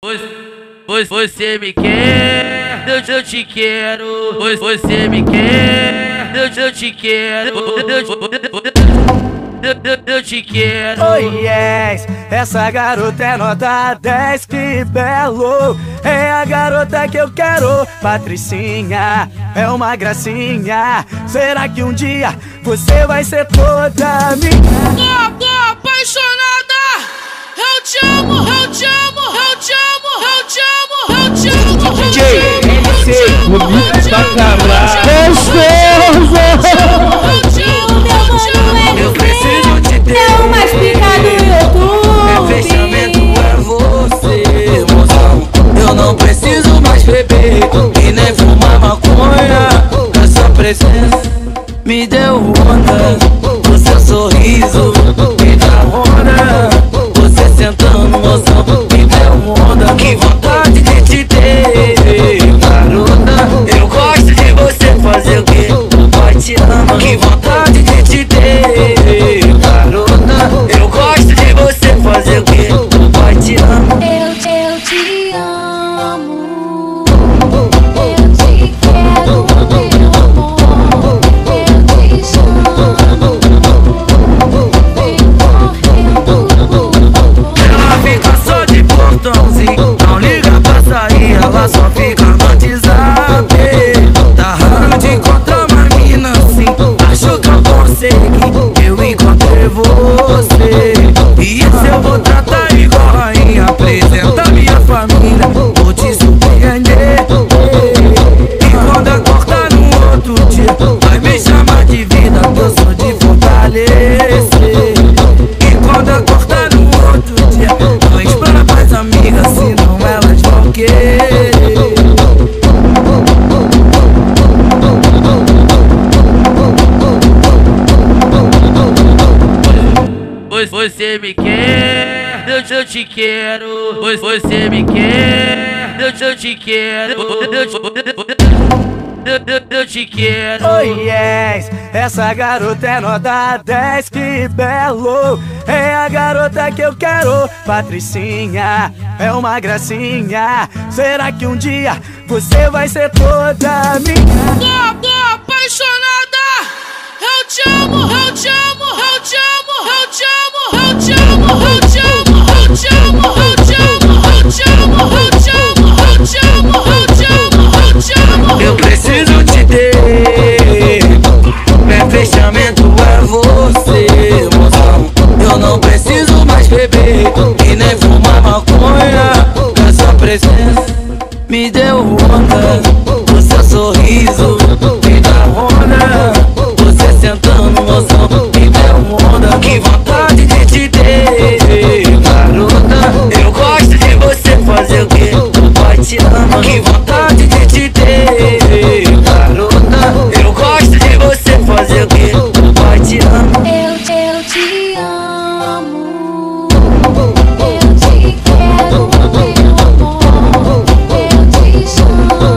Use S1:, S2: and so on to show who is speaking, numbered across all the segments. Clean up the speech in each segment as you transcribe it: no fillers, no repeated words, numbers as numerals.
S1: Você me quer, eu te quero. Você me quer, eu te quero. Eu te quero.
S2: Oh yes, essa garota é nota 10, que belo. É a garota que eu quero, Patricinha, é uma gracinha. Será que um dia você vai ser toda minha?
S3: Tô apaixonada. Eu te amo, eu te amo, eu te amo, eu te amo, eu te amo.
S4: DJ MC, comigo pra caralho.
S5: Eu preciso te ter. É o mais picado do YouTube.
S4: Meu fechamento é você, mozão. Eu não preciso mais beber e nem fumar maconha. A sua presença me deu onda. O seu sorriso me dá onda. Você sentando, mozão, me deu onda. Que vontade de te ter, garota. Eu gosto de você fazer o que o pai te ama. Que vontade de te ter, garota. Eu gosto de você fazer o que o pai te ama.
S5: Eu te amo. Eu te quero, meu amor. Eu te chamo. Vem correndo.
S4: Ela fica só de portãozinho, não liga pra sair, ela só fica no WhatsApp. Tá raro de encontrar uma mina assim, acho que eu consegui, eu encontrei você. E esse eu vou tratar igual rainha, apresenta minha família, vou te surpreender. E quando acordar no outro dia, vai me chamar de vida, que eu sou de fortalecer. E quando acordar no outro dia, não explora pras amigas, senão elas vão querer.
S1: Você me quer, eu te quero. Você me quer, eu te quero. Eu te quero.
S2: Oh yes, essa garota é nota 10, que belo. É a garota que eu quero, Patricinha, é uma gracinha. Será que um dia você vai ser toda minha?
S3: Tô apaixonada. Eu te amo, eu te amo, eu te amo, eu te amo, eu te amo, eu te amo, eu te amo, eu te amo, eu te amo, eu te amo, eu te amo, eu te amo, eu te amo.
S4: Eu preciso te ter. Meu fechamento é você, mozão. Eu não preciso mais beber e nem fumar maconha. A sua presença me deu onda. O seu sorriso me dá onda. Você sentando, mozão, me deu onda. Que vontade de te ter, garota. Eu gosto de você fazer o que o pai te ama. Que vontade de te ter, garota. Eu gosto de você fazer o que o pai te ama.
S5: Eu te amo. Eu te quero, meu amor. Eu te chamo.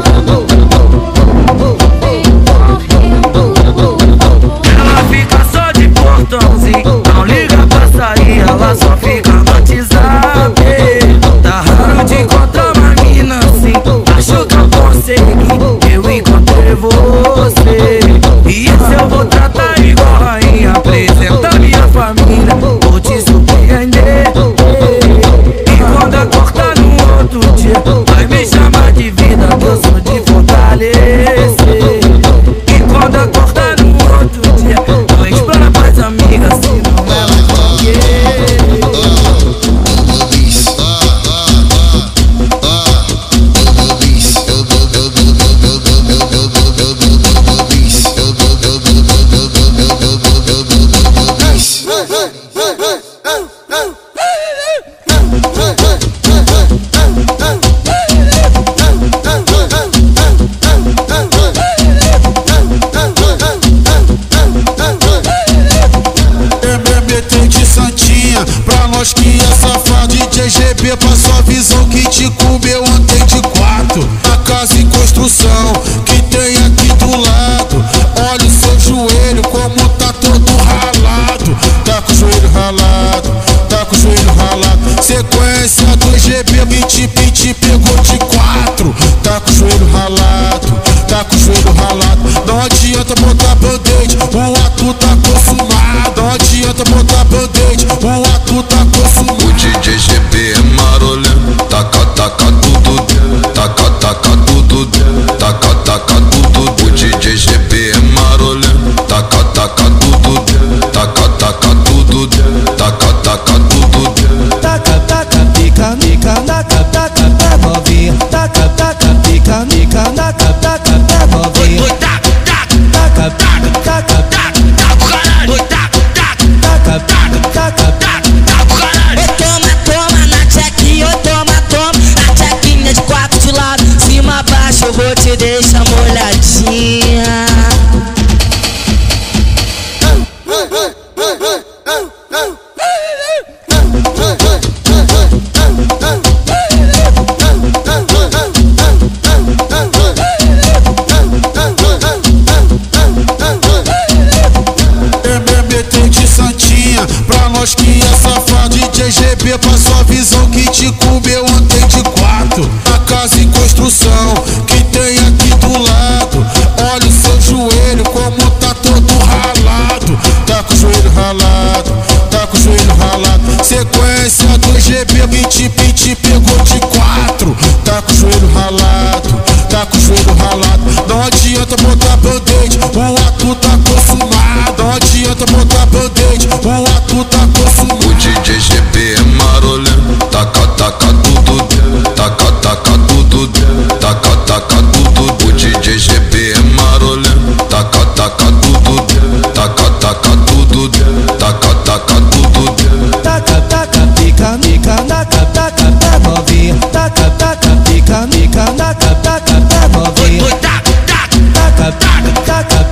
S5: Vem correndo.
S4: Ela fica só de portãozinho, não liga pra sair, ela só fica no WhatsApp. Tá raro de encontrar uma mina assim, acho que eu consegui, eu encontrei você. E esse eu vou tratar igual rainha, apresenta minha família, vou te surpreender. E quando acordar no outro dia, vai me chamar de vida, que eu sou de fortalecer. E quando acordar no outro dia, não explora pras amigas, senão elas vão querer.
S6: Pra nós que é safado, DJ GB passou a visão que te comeu ontem de 4. A casa em construção que tem aqui do lado. Olha o seu joelho como tá todo ralado. Tá com o joelho ralado, tá com o joelho ralado. Sequência do GB, beat, te pegou de quatro. Tá com o joelho ralado, tá com o joelho ralado. Não adianta botar band-aid, o ato tá consumado. Não adianta botar band-aid, o ato tá consumado.
S7: O DJ GB é marolento, taca, taca tudo, taca, taca tudo, taca, taca tudo. O DJ GB é marolento, taca, taca tudo, taca, taca tudo, taca, taca tudo.
S2: Taca, taca, pica, mica, taca, taca, tá novinha. Taca, taca, pica, mica, taca, taca, tá novinha. Taca, taca, taca, taca, taca, taca.
S4: Toma, toma na tchequinha, toma, toma na tchequinha de quatro de lado, cima, baixo, eu vou te deixar molhadinha.
S6: Pra nós que é safado, DJ GB passou a visão que te comeu ontem de quatro. A casa em construção que tem aqui do lado. Olha o seu joelho como tá todo ralado. Tá com o joelho ralado, tá com o joelho ralado. Sequência do GB que te pegou de quatro. Tá com o joelho ralado, tá com o joelho ralado. Não adianta botar band-aid, o ato tá consumado. Não adianta botar band-aid, o ato tá consumado.
S7: O DJ GB é marolento, taca, taca tudo, taca, taca tudo, taca, taca tudo. O DJ GB é marolento, taca, taca tudo, taca, taca tudo, taca, taca tudo.
S2: Taca, taca, pica, mica, taca, taca, tá novinha. Taca, taca, pica, mica, taca, taca, tá novinha. Taca, taca, taca, taca,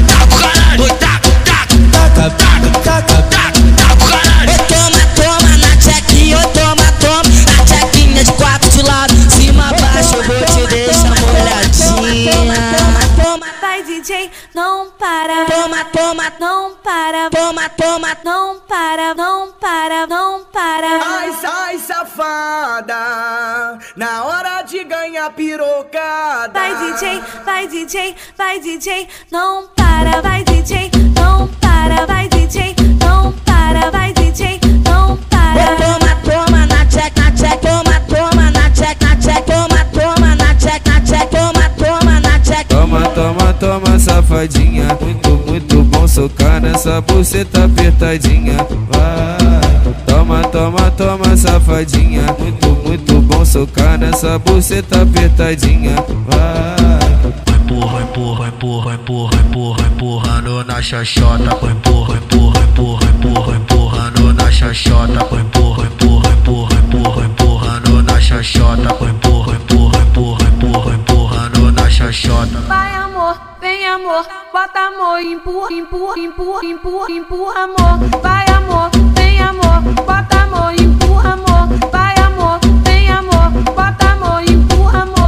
S2: taca.
S4: Toma, toma na tchequinha, toma, toma na tchequinha de quatro de lado, cima, baixo, eu vou te deixar molhadinha. Toma,
S5: Vai DJ, não para.
S4: toma, toma,
S5: Não para.
S4: toma, toma,
S5: Não para. Não para. Não para.
S2: Ai, sai, safada, na hora de ganhar pirocada.
S5: Vai DJ, vai DJ, vai DJ, não para. Vai DJ, não para. Vai DJ, não para. Vai DJ, não para.
S4: toma, toma na tcheca, na tcheca, toma, toma na tcheca, na tcheca, toma, toma na tcheca, na tcheca, toma, toma na tcheca.
S8: Toma, toma, toma, safadinha. Muito, muito bom socar nessa buceta apertadinha. Vai. Toma, toma, toma, safadinha. Muito, muito bom socar nessa buceta apertadinha. Vai.
S1: Empurra, empurra, empurra, empurra, empurra, empurrando na xaxota. Empurra, empurra, empurra, empurra, empurrando na xaxota. Empurra, empurra, empurra, empurra, empurrando na xaxota. Empurra, empurra, empurra, empurra, empurrando na xaxota.
S5: Vai amor, vem amor, bota amor, empurra, empurra, empurra, empurra, empurra amor. Vai amor, vem amor, bota amor, empurra amor. Vai amor, vem amor, bota amor, empurra amor.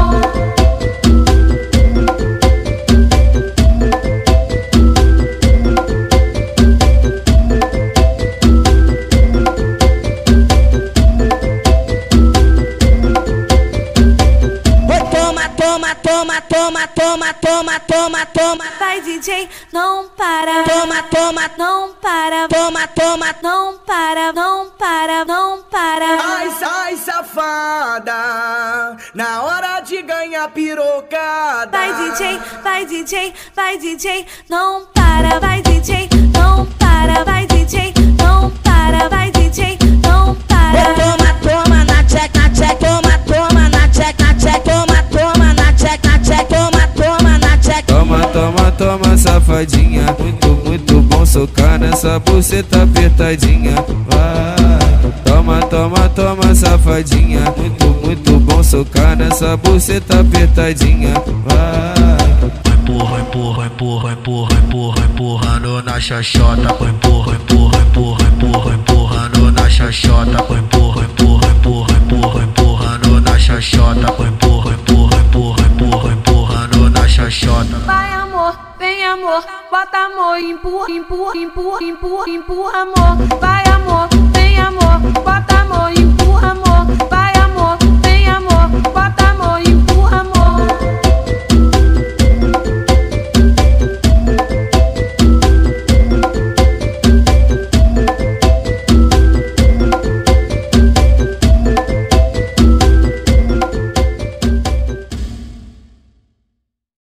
S4: Toma, toma, toma, toma, toma.
S5: Vai DJ, não para.
S4: Toma, toma,
S5: Não para.
S4: toma, toma.
S5: Não para. Não para. Não para.
S2: Ai, sai, safada, na hora de ganhar pirocada.
S5: Vai DJ, vai DJ, vai DJ, não para. Vai DJ, não para. Vai DJ, não para. Vai DJ, não para.
S4: Toma, toma na tcheca, na tcheca, toma, toma na tcheca, na tcheca, toma, toma na tcheca, na tcheca, toma, toma na tcheca.
S8: Toma, toma, toma, safadinha. Muito, muito bom socar nessa buceta apertadinha. Vai. Toma, toma, toma, safadinha. Muito, muito bom socar nessa buceta apertadinha. Vai.
S1: Empurra, empurra, empurra, empurra, empurra, empurrando na xaxota. Empurra, empurra, empurra, empurra, empurrando na xaxota. Empurra, empurra, empurra, empurra, empurrando na xaxota. Empurra, empurra, empurra, empurra, empurrando na xaxota.
S5: Vai amor, vem amor, bota amor, empurra, empurra, empurra, empurra, empurra amor. Vai amor, vem amor, bota amor, empurra amor.